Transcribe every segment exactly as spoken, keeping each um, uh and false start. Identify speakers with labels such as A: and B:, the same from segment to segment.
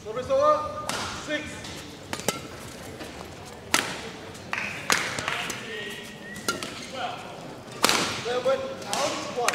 A: Service over. Six. Seven. Out. One.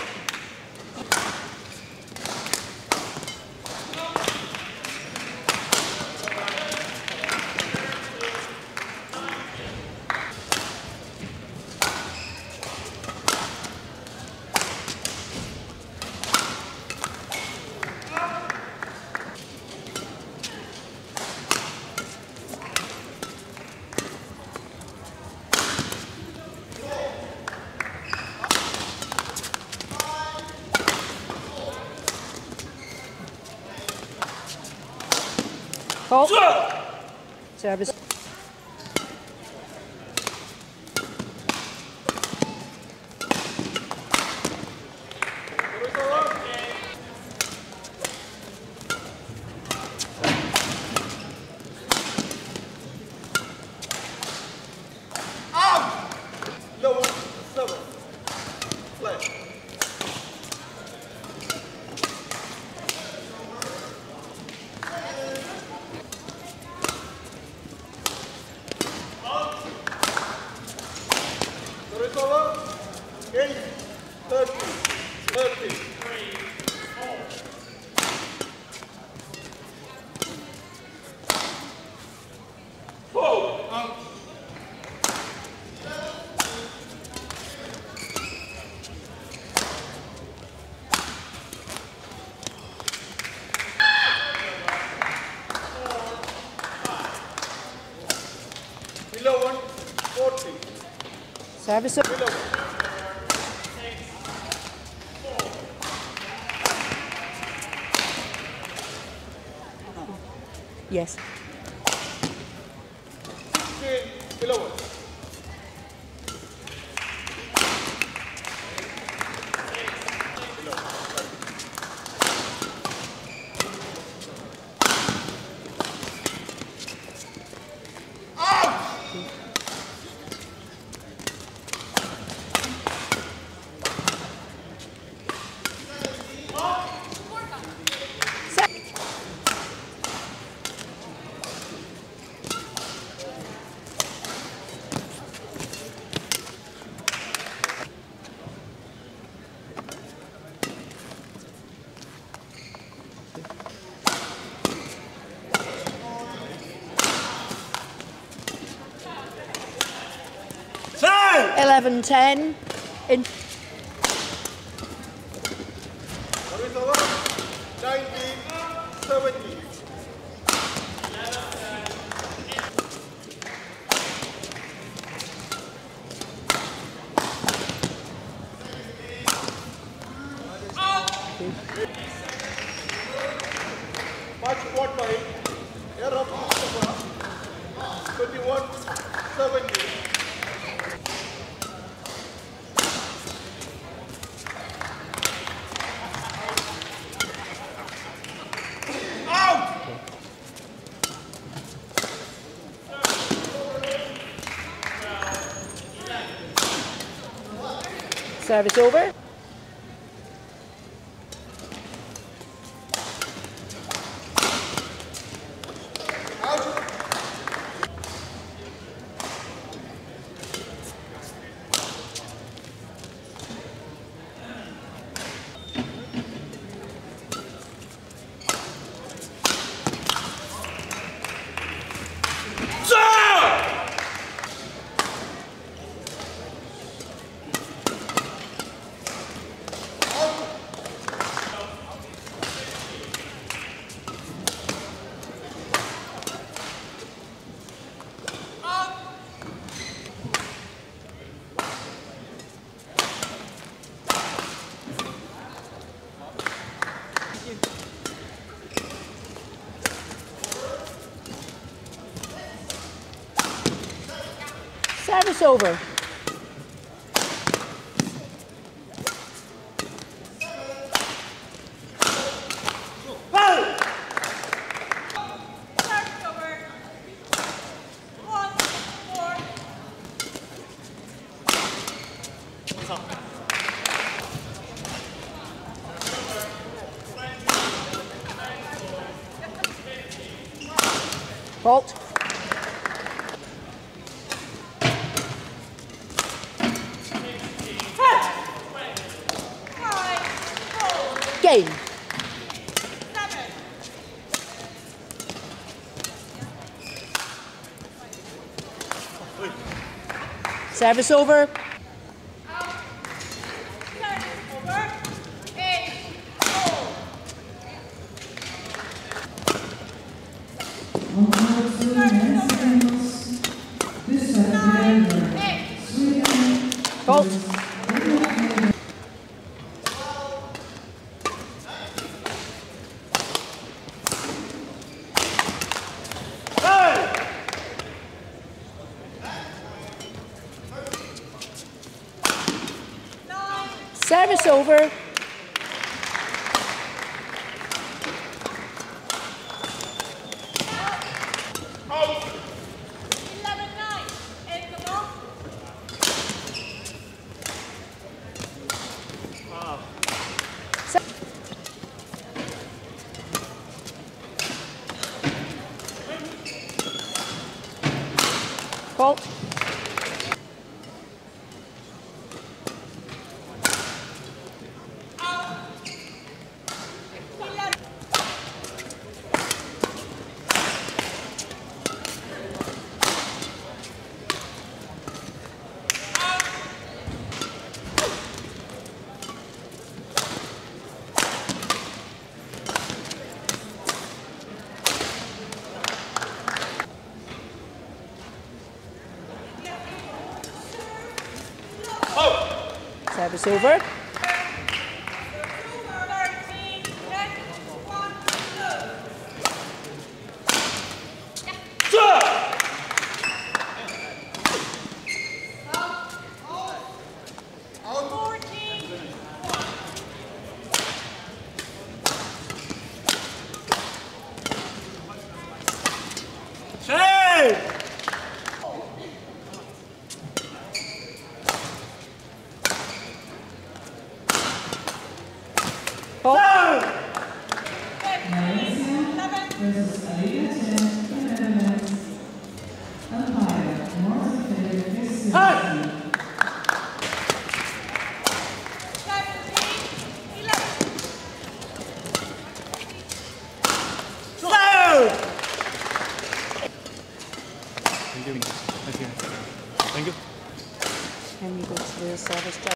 B: Oh. Service.
A: Out. Lower. Seven. Flat. Service over. Eight. Thirty. Thirty. Four. Out. Below one. Forty.
B: Service over.
A: Below one.
B: Yes.
A: Sixteen. Below one.
B: eleven ten. In.
A: Service over. Nineteen. Seventeen. Match point by air of Mustafa. Twenty-one. Seventeen.
B: Service over. Service over. Fault. Game. Service over. Fault. Service over. Fault. Service over. Fault.
C: Versus Alina ten in the Netherlands. Umpire, North Fair Christian.
D: Thank you. Thank you. Thank you.
B: And you go to the service job.